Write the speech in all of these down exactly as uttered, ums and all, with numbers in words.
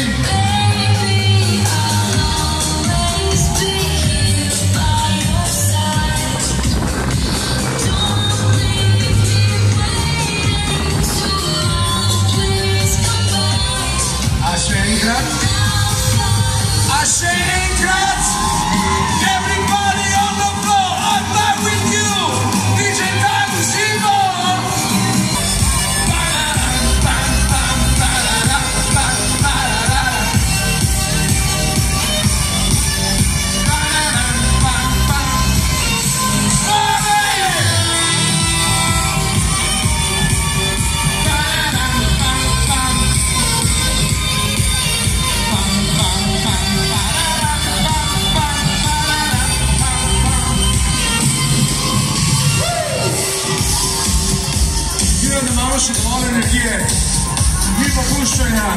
Še dovolj energije, ni popuščanja.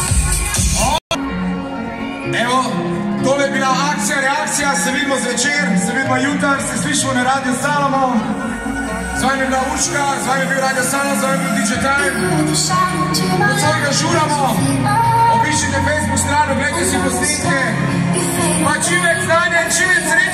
Evo, tole je bila akcija, reakcija, se vidimo zvečer, se vidimo jutri, se slišimo na Radio Salomon. Z vami je bila Urška, z vami je bil Radio Salomon, z vami je bil D J Time. Nocoj ga žuramo, obiščite Facebook strano, gledajte si posnetke, pa čim več znanja in čim več sreče.